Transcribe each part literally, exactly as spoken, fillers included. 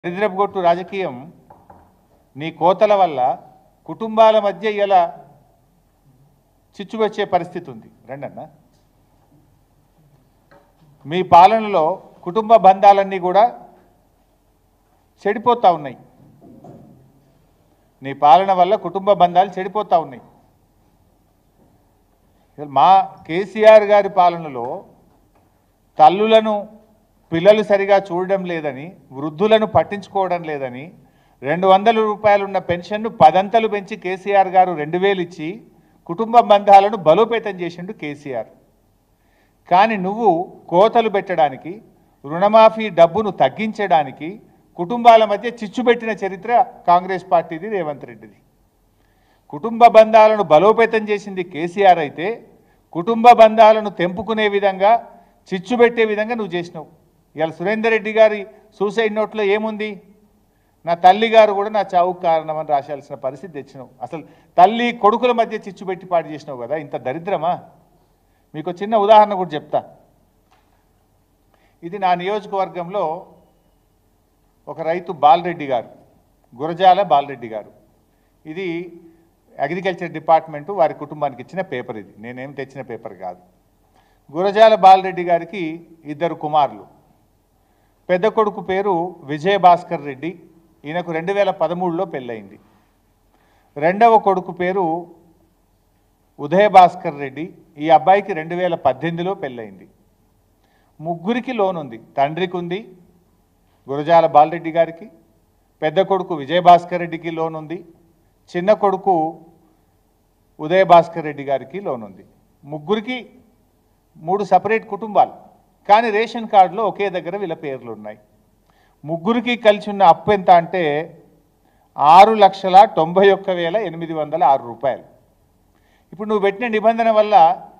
దరిద్రపుగొట్టు రాజకీయం నీ కోతల వల్ల కుటుంబాల మధ్య ఇలా చిచ్చు వచ్చే పరిస్థితి ఉంది. రండన్న, మీ పాలనలో కుటుంబ బంధాలన్నీ కూడా చెడిపోతూ ఉన్నాయి. నీ పాలన వల్ల కుటుంబ బంధాలు చెడిపోతూ ఉన్నాయి. మా కేసీఆర్ గారి పాలనలో తల్లులను పిల్లలు సరిగా చూడడం లేదని, వృద్ధులను పట్టించుకోవడం లేదని, రెండు వందల రూపాయలు ఉన్న పెన్షన్ను పదంతలు పెంచి కేసీఆర్ గారు రెండు వేలు ఇచ్చి కుటుంబ బంధాలను బలోపేతం చేసిండు కేసీఆర్. కానీ నువ్వు కోతలు పెట్టడానికి, రుణమాఫీ డబ్బును తగ్గించడానికి, కుటుంబాల మధ్య చిచ్చు పెట్టిన చరిత్ర కాంగ్రెస్ పార్టీది, రేవంత్ రెడ్డిది. కుటుంబ బంధాలను బలోపేతం చేసింది కేసీఆర్ అయితే, కుటుంబ బంధాలను తెంపుకునే విధంగా, చిచ్చు పెట్టే విధంగా నువ్వు చేసినావు. ఇవాళ సురేందర్ రెడ్డి గారి సూసైడ్ నోట్లో ఏముంది? నా తల్లి గారు కూడా నా చావుకు కారణమని రాశాల్సిన పరిస్థితి తెచ్చినావు. అసలు తల్లి కొడుకుల మధ్య చిచ్చు పెట్టి పాటు చేసినావు కదా, ఇంత దరిద్రమా? మీకు చిన్న ఉదాహరణ కూడా చెప్తా. ఇది నా నియోజకవర్గంలో ఒక రైతు బాలరెడ్డి గారు, గురజాల బాలరెడ్డి గారు. ఇది అగ్రికల్చర్ డిపార్ట్మెంటు వారి కుటుంబానికి ఇచ్చిన పేపర్. ఇది నేనేం తెచ్చిన పేపర్ కాదు. గురజాల బాలరెడ్డి గారికి ఇద్దరు కుమారులు. పెద్ద కొడుకు పేరు విజయభాస్కర్ రెడ్డి, ఈయనకు రెండు వేల పదమూడులో పెళ్ళయింది. రెండవ కొడుకు పేరు ఉదయభాస్కర్ రెడ్డి, ఈ అబ్బాయికి రెండు వేల పద్దెనిమిదిలో పెళ్ళయింది. ముగ్గురికి లోన్ ఉంది. తండ్రికి ఉంది, గురజాల బాలరెడ్డి గారికి, పెద్ద కొడుకు విజయభాస్కర్ రెడ్డికి లోన్ ఉంది, చిన్న కొడుకు ఉదయభాస్కర్ రెడ్డి గారికి లోన్ ఉంది. ముగ్గురికి మూడు సపరేట్ కుటుంబాలు, కానీ రేషన్ కార్డులో ఒకే దగ్గర వీళ్ళ పేర్లు ఉన్నాయి. ముగ్గురికి కలిసి ఉన్న అప్పు ఎంత అంటే ఆరు లక్షల తొంభై ఒక్క వేల ఎనిమిది వందల ఆరు రూపాయలు. ఇప్పుడు నువ్వు పెట్టిన నిబంధన వల్ల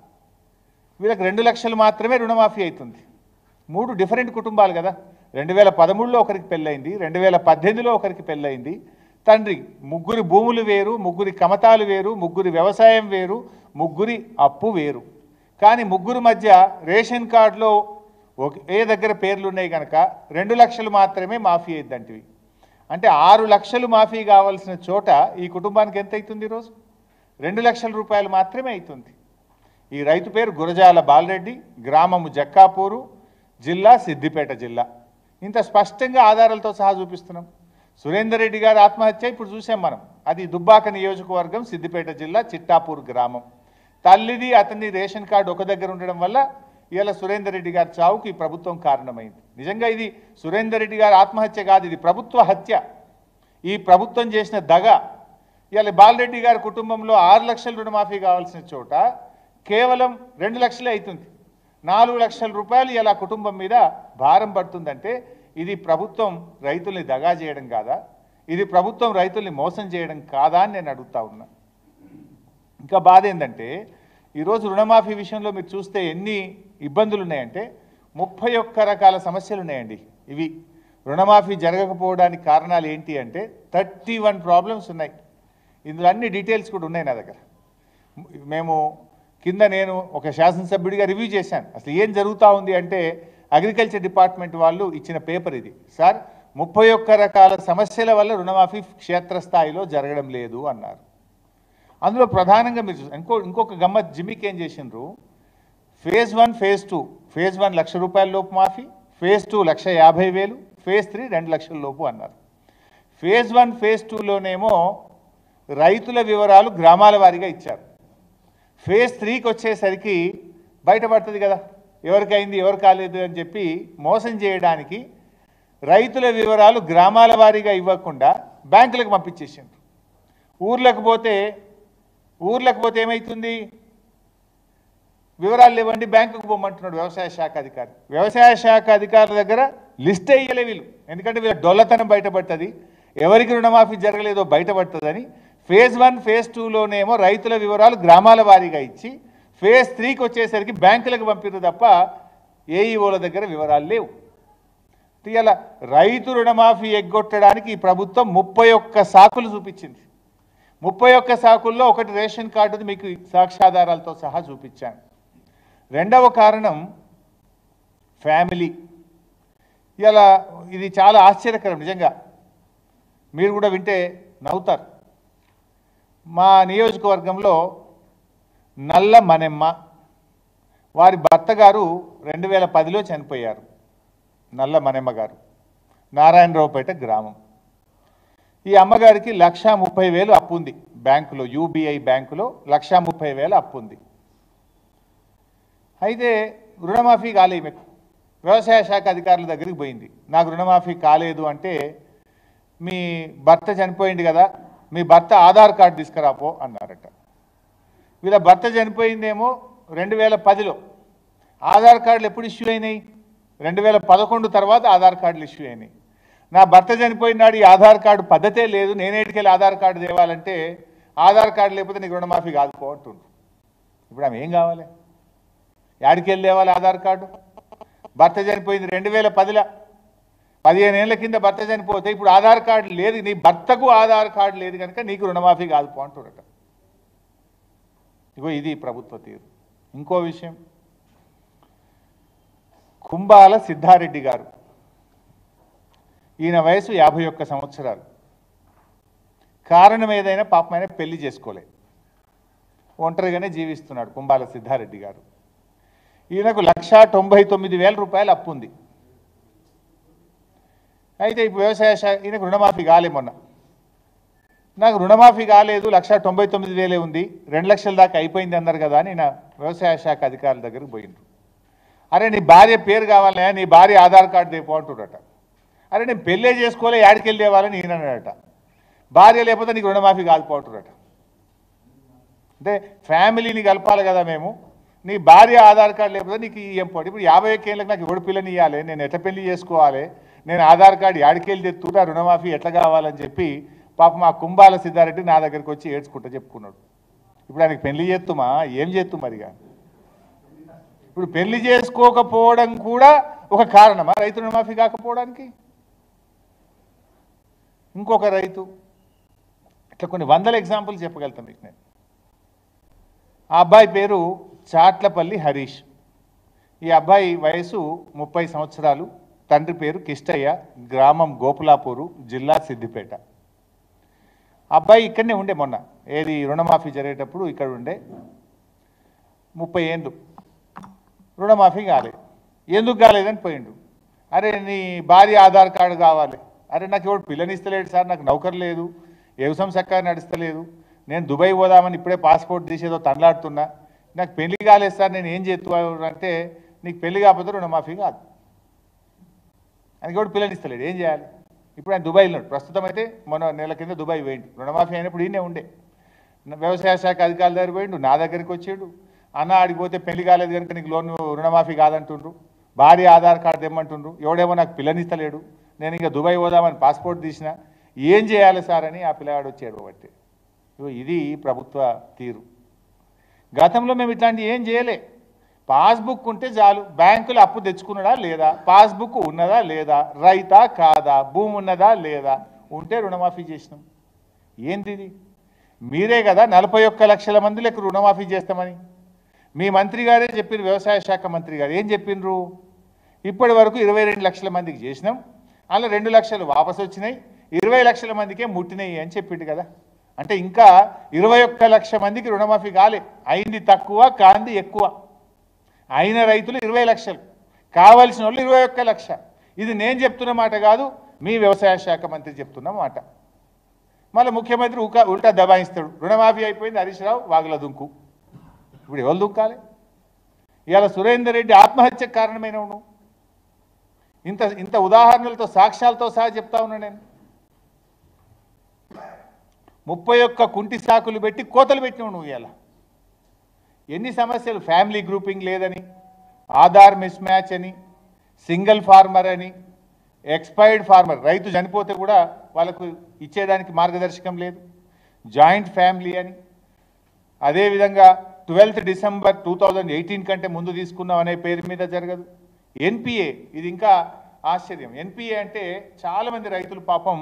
వీళ్ళకి రెండు లక్షలు మాత్రమే రుణమాఫీ అవుతుంది. మూడు డిఫరెంట్ కుటుంబాలు కదా. రెండు వేల పదమూడులో ఒకరికి పెళ్ళయింది, రెండు వేల పద్దెనిమిదిలో ఒకరికి పెళ్ళయింది. తండ్రి ముగ్గురి భూములు వేరు, ముగ్గురి కమతాలు వేరు, ముగ్గురి వ్యవసాయం వేరు, ముగ్గురి అప్పు వేరు. కానీ ముగ్గురు మధ్య రేషన్ కార్డులో ఒకే దగ్గర పేర్లు ఉన్నాయి కనుక రెండు లక్షలు మాత్రమే మాఫీ అయ్యిద్దంటివి. అంటే ఆరు లక్షలు మాఫీ కావాల్సిన చోట ఈ కుటుంబానికి ఎంత అవుతుంది? ఈరోజు రెండు లక్షల రూపాయలు మాత్రమే అవుతుంది. ఈ రైతు పేరు గురజాల బాలరెడ్డి, గ్రామము జక్కాపూరు, జిల్లా సిద్దిపేట జిల్లా. ఇంత స్పష్టంగా ఆధారాలతో సహా చూపిస్తున్నాం. సురేందర్ రెడ్డి గారి ఆత్మహత్య ఇప్పుడు చూసాం మనం. అది దుబ్బాక నియోజకవర్గం, సిద్దిపేట జిల్లా, చిట్టాపూర్ గ్రామం. తల్లిది అతని రేషన్ కార్డు ఒక దగ్గర ఉండడం వల్ల ఇవాళ సురేందర్ రెడ్డి గారి చావుకి ఈ ప్రభుత్వం కారణమైంది. నిజంగా ఇది సురేందర్ రెడ్డి గారి ఆత్మహత్య కాదు, ఇది ప్రభుత్వ హత్య. ఈ ప్రభుత్వం చేసిన దగ. ఇవాళ బాలరెడ్డి గారి కుటుంబంలో ఆరు లక్షల రుణమాఫీ కావాల్సిన చోట కేవలం రెండు లక్షలే అవుతుంది. నాలుగు లక్షల రూపాయలు ఇలా కుటుంబం మీద భారం పడుతుందంటే ఇది ప్రభుత్వం రైతుల్ని దగా చేయడం కాదా? ఇది ప్రభుత్వం రైతుల్ని మోసం చేయడం కాదా అని నేను అడుగుతా ఉన్నా. ఇంకా బాధ ఏంటంటే ఈరోజు రుణమాఫీ విషయంలో మీరు చూస్తే ఎన్ని ఇబ్బందులు ఉన్నాయంటే ముప్పై ఒక్క రకాల సమస్యలు ఉన్నాయండి. ఇవి రుణమాఫీ జరగకపోవడానికి కారణాలు ఏంటి అంటే థర్టీ వన్ ప్రాబ్లమ్స్ ఉన్నాయి. ఇందులో అన్ని డీటెయిల్స్ కూడా ఉన్నాయి నా దగ్గర. మేము కింద నేను ఒక శాసనసభ్యుడిగా రివ్యూ చేశాను. అసలు ఏం జరుగుతూ ఉంది అంటే అగ్రికల్చర్ డిపార్ట్మెంట్ వాళ్ళు ఇచ్చిన పేపర్ ఇది. సార్, ముప్పై ఒక్క రకాల సమస్యల వల్ల రుణమాఫీ క్షేత్రస్థాయిలో జరగడం లేదు అన్నారు. అందులో ప్రధానంగా మీరు ఇంకో ఇంకొక గమ్మత్ జిమ్మికి ఏం చేసిండ్రు, phase one phase two phase one లక్ష రూపాయల లోపు మాఫీ, ఫేజ్ టూ లక్ష యాభై వేలు, ఫేజ్ త్రీ రెండు లక్షల లోపు అన్నారు. ఫేజ్ వన్ ఫేజ్ టూలోనేమో రైతుల వివరాలు గ్రామాల వారీగా ఇచ్చారు. ఫేజ్ త్రీకి వచ్చేసరికి బయటపడుతుంది కదా ఎవరికైంది ఎవరు కాలేదు అని చెప్పి మోసం చేయడానికి రైతుల వివరాలు గ్రామాల వారీగా ఇవ్వకుండా బ్యాంకులకు పంపించేసిండ్రు. ఊర్లకు పోతే ఊర్లకు పోతే ఏమవుతుంది? వివరాలు ఇవ్వండి, బ్యాంకుకు పోమంటున్నాడు వ్యవసాయ శాఖ అధికారి. వ్యవసాయ శాఖ అధికారుల దగ్గర లిస్ట్ వేయలే వీళ్ళు, ఎందుకంటే వీళ్ళ డొల్లతనం బయటపడుతుంది, ఎవరికి రుణమాఫీ జరగలేదో బయటపడుతుందని. ఫేజ్ వన్ ఫేజ్ టూలోనేమో రైతుల వివరాలు గ్రామాల వారీగా ఇచ్చి ఫేజ్ త్రీకి వచ్చేసరికి బ్యాంకులకు పంపిరు తప్ప ఏఈఓల దగ్గర వివరాలు లేవు. ఇలా రైతు రుణమాఫీ ఎగ్గొట్టడానికి ఈ ప్రభుత్వం ముప్పై ఒక్క సాకులు చూపించింది. ముప్పై ఒక్క సాకుల్లో ఒకటి రేషన్ కార్డుది మీకు సాక్ష్యాధారాలతో సహా చూపించాను. రెండవ కారణం ఫ్యామిలీ. ఇలా ఇది చాలా ఆశ్చర్యకరం నిజంగా, మీరు కూడా వింటే నవ్వుతారు. మా నియోజకవర్గంలో నల్ల మనెమ్మ వారి భర్త గారు రెండు వేల పదిలో చనిపోయారు. నల్ల మనెమ్మ గారు నారాయణరావుపేట గ్రామం. ఈ అమ్మగారికి లక్షా ముప్పై వేలు అప్పు ఉంది బ్యాంకులో, యూబీఐ బ్యాంకులో లక్షా ముప్పై వేలు అప్పు ఉంది. అయితే రుణమాఫీ కాలేదు. మీకు వ్యవసాయ శాఖ అధికారుల దగ్గరికి పోయింది, నాకు రుణమాఫీ కాలేదు అంటే, మీ భర్త చనిపోయింది కదా, మీ భర్త ఆధార్ కార్డు తీసుకురాపో అన్నారట. వీళ్ళ భర్త చనిపోయిందేమో రెండు వేల పదిలో, ఆధార్ కార్డులు ఎప్పుడు ఇష్యూ అయినాయి? రెండు వేల పదకొండు తర్వాత ఆధార్ కార్డులు ఇష్యూ అయినాయి. నా భర్త చనిపోయినాడు, ఈ ఆధార్ కార్డు పద్ధతే లేదు, నేనేటికెళ్ళి ఆధార్ కార్డు తేవాలంటే, ఆధార్ కార్డు లేకపోతే నీకు రుణమాఫీ కాదుపో అంటుండ్రు. ఇప్పుడు ఆమె ఏం కావాలి? యాడికెళ్ళి తేవాలి ఆధార్ కార్డు? భర్త చనిపోయింది రెండు వేల పదిలో, పదిహేను ఏళ్ళ కింద భర్త చనిపోతే ఇప్పుడు ఆధార్ కార్డు లేదు, నీ భర్తకు ఆధార్ కార్డు లేదు కనుక నీకు రుణమాఫీ కాదుపో అంటున్నట. ఇగో ఇది ప్రభుత్వ తీరు. ఇంకో విషయం, కుంబాల సిద్ధారెడ్డి గారు, ఈయన వయసు యాభై ఒక్క సంవత్సరాలు. కారణం ఏదైనా పాపమైన పెళ్లి చేసుకోలే, ఒంటరిగానే జీవిస్తున్నాడు కుంబాల సిద్ధారెడ్డి గారు. ఈయనకు లక్షా తొంభై తొమ్మిది వేల రూపాయలు అప్పు ఉంది. అయితే ఇప్పుడు వ్యవసాయ శాఖ, ఈయనకు రుణమాఫీ కాలే. మొన్న నాకు రుణమాఫీ కాలేదు, లక్షా తొంభై తొమ్మిది వేలే ఉంది, రెండు లక్షల దాకా అయిపోయింది అన్నారు కదా అని నా వ్యవసాయ శాఖ అధికారుల దగ్గరికి పోయిండ్రు. అరే నీ భార్య పేరు కావాలనే, నీ భార్య ఆధార్ కార్డు తెపో అంటుడట. అరే నేను పెళ్ళే చేసుకోలే, యాడికెళ్ళి తేవాలని ఈయన అన్నాడట. భార్య లేకపోతే నీకు రుణమాఫీ కాదుపోతుడట. అంటే ఫ్యామిలీని కలపాలి కదా మేము, నీ భార్య ఆధార్ కార్డు లేకపోతే నీకు ఏం పోటీ. ఇప్పుడు యాభై ఒక్క ఏళ్ళకి నాకు ఎవడు పిల్లని ఇవ్వాలి, నేను ఎట్లా పెళ్లి చేసుకోవాలి, నేను ఆధార్ కార్డు యాడికెళ్ళి తెత్తురా, రుణమాఫీ ఎట్లా కావాలని చెప్పి పాప మా కుంబాల సిద్ధారెడ్డి నా దగ్గరికి వచ్చి ఏడ్చుకుంటూ చెప్పుకున్నాడు. ఇప్పుడు ఆయనకి పెళ్లి చేస్తుమా, ఏం చేస్తూ మరిగా? ఇప్పుడు పెళ్లి చేసుకోకపోవడం కూడా ఒక కారణమా రైతు రుణమాఫీ కాకపోవడానికి? ఇంకొక రైతు, ఇట్లా కొన్ని వందల ఎగ్జాంపుల్ చెప్పగలుగుతాను మీకు నేను. ఆ అబ్బాయి పేరు చాట్లపల్లి హరీష్. ఈ అబ్బాయి వయసు ముప్పై సంవత్సరాలు, తండ్రి పేరు కిష్టయ్య, గ్రామం గోపులాపూరు, జిల్లా సిద్దిపేట. అబ్బాయి ఇక్కడనే ఉండే, మొన్న ఏది రుణమాఫీ జరిగేటప్పుడు ఇక్కడ ఉండే. ముప్పై ఏళ్ళు రుణమాఫీ కాలేదు. ఎందుకు కాలేదని పోయిండు. అరే నీ భార్య ఆధార్ కార్డు కావాలి. అరే నాకు ఎవడు పిల్లనిస్తలేడు సార్, నాకు నౌకరు లేదు, వ్యవసాయం చక్కగా నడుస్తలేదు, నేను దుబాయ్ పోదామని ఇప్పుడే పాస్పోర్ట్ తీసేదో తండ్లాడుతున్నా, నాకు పెళ్లి కాలేదు సార్, నేను ఏం చేస్తూ అంటే, నీకు పెళ్లి కాకపోతే రుణమాఫీ కాదు. ఆయనకి ఎవడు పిల్లనిస్తలేడు, ఏం చేయాలి? ఇప్పుడు ఆయన దుబాయ్లో ఉన్నాడు. ప్రస్తుతం అయితే మొన్న నెల కింద దుబాయ్ పోయిండు. రుణమాఫీ అయినప్పుడు ఈయనే ఉండే. వ్యవసాయ శాఖ అధికారుల దగ్గర పోయిండు, నా దగ్గరికి వచ్చాడు. అన్న ఆడిపోతే పెళ్లి కాలేదు కనుక నీకు లోన్ రుణమాఫీ కాదంటుండ్రు, భార్య ఆధార్ కార్డు తెమ్మంటుండ్రు, ఎవడేమో నాకు పిల్లనిస్తలేడు, నేను ఇంకా దుబాయ్ పోదామని పాస్పోర్ట్ తీసిన, ఏం చేయాలి సార్ అని ఆ పిల్లగాడు వచ్చాడు. కాబట్టి ఇది ప్రభుత్వ తీరు. గతంలో మేము ఇట్లాంటివి ఏం చేయలే. పాస్బుక్ ఉంటే చాలు, బ్యాంకులో అప్పు తెచ్చుకున్నాడా లేదా, పాస్బుక్ ఉన్నదా లేదా, రైతా కాదా, భూమి ఉన్నదా లేదా, ఉంటే రుణమాఫీ చేసినాం. ఏంది ఇది? మీరే కదా నలభై ఒక్క లక్షల మందిలకు రుణమాఫీ చేస్తామని మీ మంత్రి గారే చెప్పిన, వ్యవసాయ శాఖ మంత్రి గారు ఏం చెప్పిండ్రు? ఇప్పటి వరకు ఇరవై రెండు లక్షల మందికి చేసినాం, అలా రెండు లక్షలు వాపసు వచ్చినాయి, ఇరవై లక్షల మందికే ముట్టినాయి అని చెప్పిండు కదా. అంటే ఇంకా ఇరవై ఒక్క లక్ష మందికి రుణమాఫీ కాలే. అయింది తక్కువ, కాంది ఎక్కువ. అయిన రైతులు ఇరవై లక్షలు, కావాల్సిన వాళ్ళు ఇరవై ఒక్క లక్ష. ఇది నేను చెప్తున్న మాట కాదు, మీ వ్యవసాయ శాఖ మంత్రి చెప్తున్న మాట. మళ్ళీ ముఖ్యమంత్రి ఉకా ఉల్టా దబాయిస్తాడు, రుణమాఫీ అయిపోయింది హరీష్ రావు వాగుల దుంకు. ఇప్పుడు ఎవరు దుంకాలి? ఇవాళ సురేందర్ రెడ్డి ఆత్మహత్యకు కారణమైన నువ్వు. ఇంత ఇంత ఉదాహరణలతో సాక్ష్యాలతో సహా చెప్తా ఉన్నా నేను. ముప్పై ఒక్క కుంటి సాకులు పెట్టి కోతలు పెట్టినావు నువ్వు. ఇవాళ ఎన్ని సమస్యలు, ఫ్యామిలీ గ్రూపింగ్ లేదని, ఆధార్ మిస్ మ్యాచ్ అని, సింగిల్ ఫార్మర్ అని, ఎక్స్పైర్డ్ ఫార్మర్ రైతు చనిపోతే కూడా వాళ్ళకు ఇచ్చేదానికి మార్గదర్శకం లేదు, జాయింట్ ఫ్యామిలీ అని, అదేవిధంగా twelfth December two thousand eighteen కంటే ముందు తీసుకున్నాం అనే పేరు మీద జరగదు. ఎన్పిఏ, ఇది ఇంకా ఆశ్చర్యం. ఎన్పిఏ అంటే చాలామంది రైతులు పాపం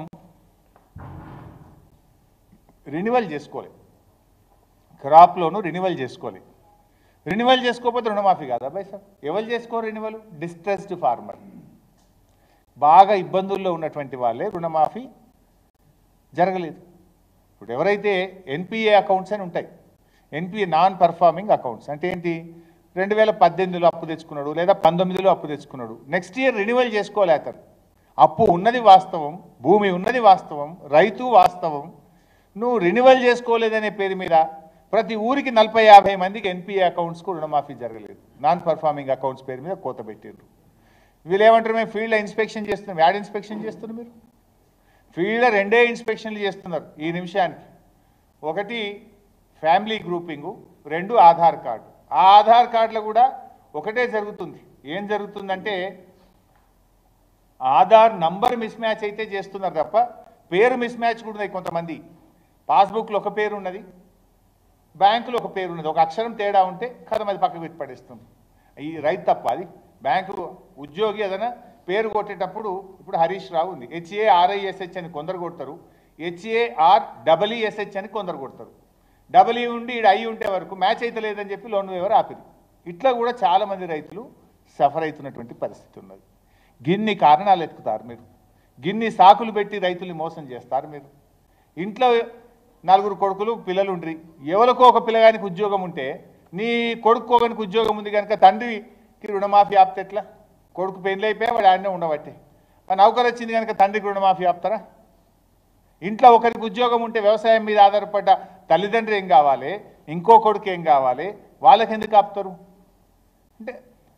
రెన్యువల్ చేసుకోవాలి, క్రాప్ లోను రెన్యువల్ చేసుకోవాలి. రెన్యువల్ చేసుకోకపోతే రుణమాఫీ కాదా అబ్బాయి సార్? ఎవరు చేసుకోరు రెన్యువల్? Distressed farmer. బాగా ఇబ్బందుల్లో ఉన్నటువంటి వాళ్ళే రుణమాఫీ జరగలేదు. ఇప్పుడు ఎవరైతే ఎన్పిఏ అకౌంట్స్ అని ఉంటాయి, ఎన్పిఏ నాన్ పర్ఫార్మింగ్ అకౌంట్స్ అంటే ఏంటి, రెండు వేల పద్దెనిమిదిలో అప్పు తెచ్చుకున్నాడు లేదా పంతొమ్మిదిలో అప్పు తెచ్చుకున్నాడు, నెక్స్ట్ ఇయర్ రెన్యువల్ చేసుకోలే అతను. అప్పు ఉన్నది వాస్తవం, భూమి ఉన్నది వాస్తవం, రైతు వాస్తవం, నువ్వు రెన్యువల్ చేసుకోలేదనే పేరు మీద ప్రతి ఊరికి నలభై యాభై మందికి ఎన్పిఏ అకౌంట్స్కు రుణమాఫీ జరగలేదు. నాన్ పర్ఫార్మింగ్ అకౌంట్స్ పేరు మీద కోత పెట్టారు. వీళ్ళు ఏమంటారు, మేము ఫీల్డ్లో ఇన్స్పెక్షన్ చేస్తున్నాం. యాడ్ ఇన్స్పెక్షన్ చేస్తున్నారు మీరు? ఫీల్డ్లో రెండే ఇన్స్పెక్షన్లు చేస్తున్నారు ఈ నిమిషానికి. ఒకటి ఫ్యామిలీ గ్రూపింగు, రెండు ఆధార్ కార్డు. ఆ ఆధార్ కార్డులో కూడా ఒకటే జరుగుతుంది. ఏం జరుగుతుందంటే ఆధార్ నంబర్ మిస్ మ్యాచ్ అయితే చేస్తున్నారు తప్ప పేరు మిస్ మ్యాచ్ కూడా ఉన్నాయి. కొంతమంది పాస్బుక్లో ఒక పేరు ఉన్నది, బ్యాంకులో ఒక పేరు ఉన్నది, ఒక అక్షరం తేడా ఉంటే కథ అది పక్కకు పెట్టి పడేస్తుంది. ఈ రైతు తప్ప అది. బ్యాంకు ఉద్యోగి ఏదైనా పేరు కొట్టేటప్పుడు ఇప్పుడు హరీష్ రావు ఉంది, హెచ్ఏఆర్ఐఎస్హెచ్ అని కొందరు కొడతారు, హెచ్ఏఆర్ డబ్ల్యూఎస్హెచ్ అని కొందరు కొడతారు. డబ్ల్యూ ఉండి ఈడ ఐ ఉంటే వరకు మ్యాచ్ అయితే లేదని చెప్పి లోన్ వేవర్ ఆపిరి. ఇట్లా కూడా చాలామంది రైతులు సఫర్ అవుతున్నటువంటి పరిస్థితి ఉన్నది. గిన్ని కారణాలు ఎత్తుకుతారు మీరు, గిన్ని సాకులు పెట్టి రైతుల్ని మోసం చేస్తారు మీరు. ఇంట్లో నలుగురు కొడుకులు పిల్లలు ఉండ్రి, ఎవరికో ఒక పిల్లగానికి ఉద్యోగం ఉంటే నీ కొడుకోగానికి ఉద్యోగం ఉంది కనుక తండ్రికి రుణమాఫీ ఆపితే ఎట్లా? కొడుకు పెళ్ళి అయిపోయా వాడు ఆడనే ఉండబట్టే. నౌకరు వచ్చింది కనుక తండ్రికి రుణమాఫీ ఆపుతారా? ఇంట్లో ఒకరికి ఉద్యోగం ఉంటే వ్యవసాయం మీద ఆధారపడ్డ తల్లిదండ్రులు ఏం కావాలి, ఇంకో కొడుకు ఏం కావాలి, వాళ్ళకి ఎందుకు ఆపుతారు? అంటే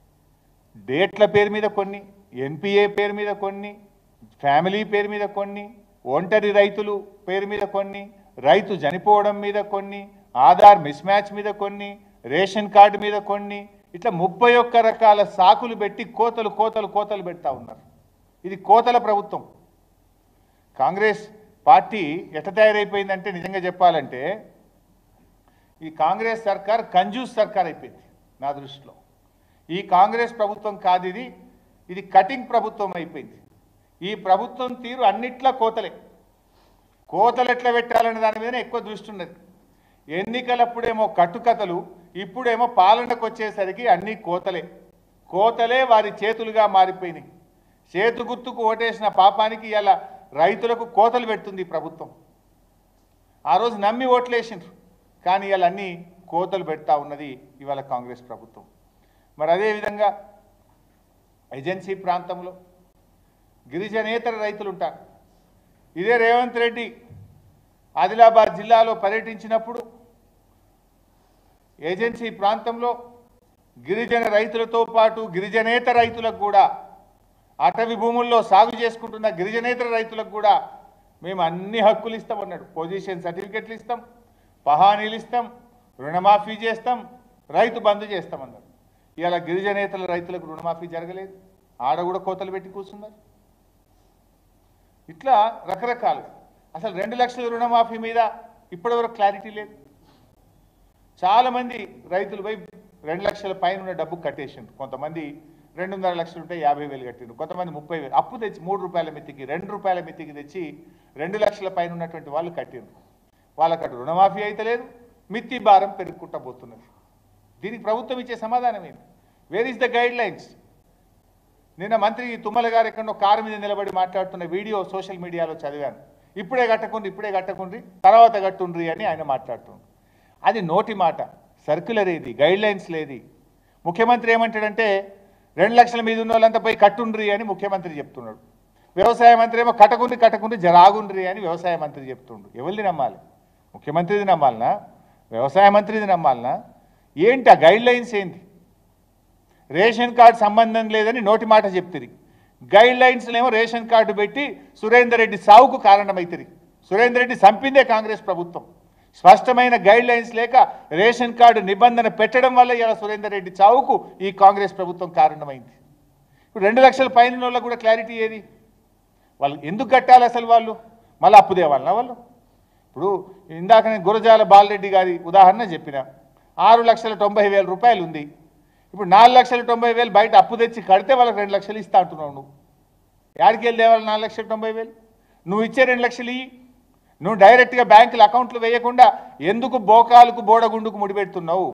డేట్ల పేరు మీద కొన్ని, ఎన్పిఏ పేరు మీద కొన్ని, ఫ్యామిలీ పేరు మీద కొన్ని, ఒంటరి రైతులు పేరు మీద కొన్ని, రైతు చనిపోవడం మీద కొన్ని, ఆధార్ మిస్ మ్యాచ్ మీద కొన్ని, రేషన్ కార్డు మీద కొన్ని, ఇట్లా ముప్పై ఒక్క రకాల సాకులు పెట్టి కోతలు కోతలు కోతలు పెడతా ఉన్నారు. ఇది కోతల ప్రభుత్వం. కాంగ్రెస్ పార్టీ ఎట్ట తయారైపోయిందంటే నిజంగా చెప్పాలంటే ఈ కాంగ్రెస్ సర్కార్ కంజూస్ సర్కార్ అయిపోయింది నా దృష్టిలో. ఈ కాంగ్రెస్ ప్రభుత్వం కాదు ఇది, ఇది కటింగ్ ప్రభుత్వం అయిపోయింది. ఈ ప్రభుత్వం తీరు అన్నిట్లా కోతలే. కోతలు ఎట్లా పెట్టాలనే దాని మీదనే ఎక్కువ దృష్టి ఉన్నది. ఎన్నికలప్పుడేమో కట్టుకథలు, ఇప్పుడేమో పాలనకు వచ్చేసరికి అన్ని కోతలే. కోతలే వారి చేతులుగా మారిపోయినాయి. చేతు గుర్తుకు ఓటేసిన పాపానికి ఇలా రైతులకు కోతలు పెడుతుంది ప్రభుత్వం. ఆ రోజు నమ్మి ఓట్లేసిండ్రు, కానీ ఇవాళ అన్నీ కోతలు పెడతా ఉన్నది ఇవాళ కాంగ్రెస్ ప్రభుత్వం. మరి అదేవిధంగా ఏజెన్సీ ప్రాంతంలో గిరిజనేతర రైతులు ఉంటారు. ఇదే రేవంత్ రెడ్డి ఆదిలాబాద్ జిల్లాలో పర్యటించినప్పుడు ఏజెన్సీ ప్రాంతంలో గిరిజన రైతులతో పాటు గిరిజనేతర రైతులకు కూడా, అటవీ భూముల్లో సాగు చేసుకుంటున్న గిరిజనేతర రైతులకు కూడా మేము అన్ని హక్కులు ఇస్తామన్నాడు. పొజిషన్ సర్టిఫికెట్లు ఇస్తాం, పహానీలు ఇస్తాం, రుణమాఫీ చేస్తాం, రైతు బంధు చేస్తామన్నారు. ఇవాళ గిరిజనేతల రైతులకు రుణమాఫీ జరగలేదు, ఆడ కూడా కోతలు పెట్టి కూర్చున్నారు. ఇట్లా రకరకాలు. అసలు రెండు లక్షల రుణమాఫీ మీద ఇప్పటివరకు క్లారిటీ లేదు. చాలామంది రైతులు పోయి రెండు లక్షల పైన ఉన్న డబ్బు కట్టేసిండ్రు. కొంతమంది రెండున్నర లక్షలు ఉంటే యాభై వేలు కట్టిండ్రు, కొంతమంది ముప్పై వేలు అప్పు తెచ్చి మూడు రూపాయల మిత్తికి రెండు రూపాయల మిత్తికి తెచ్చి రెండు లక్షల పైన ఉన్నటువంటి వాళ్ళు కట్టిండ్రు. వాళ్ళకి అటు రుణమాఫీ అయితే లేదు, మిత్తి భారం పెరుగుకుంటబోతున్నది. దీనికి ప్రభుత్వం ఇచ్చే సమాధానం ఏంటి? Where is the guidelines? నిన్న మంత్రి తుమ్మల గారు ఎక్కడో కారు మీద నిలబడి మాట్లాడుతున్న వీడియో సోషల్ మీడియాలో చదివాను. ఇప్పుడే కట్టకుండ్రి ఇప్పుడే కట్టకుండ్రి తర్వాత కట్టుండ్రి అని ఆయన మాట్లాడుతుండ్రు. అది నోటి మాట, సర్క్యులర్ ఏది, గైడ్ లైన్స్ లేది. ముఖ్యమంత్రి ఏమంటాడంటే రెండు లక్షల మీద ఉన్న వాళ్ళంతా పోయి కట్టుండ్రి అని ముఖ్యమంత్రి చెప్తున్నాడు. వ్యవసాయ మంత్రి ఏమో కట్టకుండ్రి కట్టకుండ్రి జరాగుండ్రి అని వ్యవసాయ మంత్రి చెప్తుండు. ఎవరిది నమ్మాలి? ముఖ్యమంత్రిది నమ్మాలనా, వ్యవసాయ మంత్రిది నమ్మాలనా? ఏంటి ఆ గైడ్ లైన్స్ ఏంటి? రేషన్ కార్డు సంబంధం లేదని నోటి మాట చెప్తుంది, గైడ్ లైన్స్లో ఏమో రేషన్ కార్డు పెట్టి సురేందర్ రెడ్డి సావుకు కారణమవుతుంది. సురేందర్ రెడ్డి చంపిందే కాంగ్రెస్ ప్రభుత్వం. స్పష్టమైన గైడ్ లైన్స్ లేక రేషన్ కార్డు నిబంధన పెట్టడం వల్ల ఇలా సురేందర్ రెడ్డి చావుకు ఈ కాంగ్రెస్ ప్రభుత్వం కారణమైంది. ఇప్పుడు రెండు లక్షల పైన వాళ్ళకు కూడా క్లారిటీ ఏది? వాళ్ళు ఎందుకు కట్టాలి అసలు? వాళ్ళు మళ్ళీ అప్పు తేవాలన్నా వాళ్ళు? ఇప్పుడు ఇందాక నేను గురజాల బాలరెడ్డి గారి ఉదాహరణ చెప్పిన, ఆరు లక్షల తొంభై వేల రూపాయలు ఉంది. ఇప్పుడు నాలుగు లక్షల తొంభై వేలు బయట అప్పు తెచ్చి కడితే వాళ్ళకి రెండు లక్షలు ఇస్తా అంటున్నావు. నువ్వు యాడికి వెళ్ళి తేవాలి నాలుగు లక్షల తొంభై వేలు? నువ్వు ఇచ్చే రెండు లక్షలు ఇయ్యి. నువ్వు డైరెక్ట్గా బ్యాంకుల అకౌంట్లు వేయకుండా ఎందుకు బోకాలకు బోడగుండుకు ముడిపెడుతున్నావు?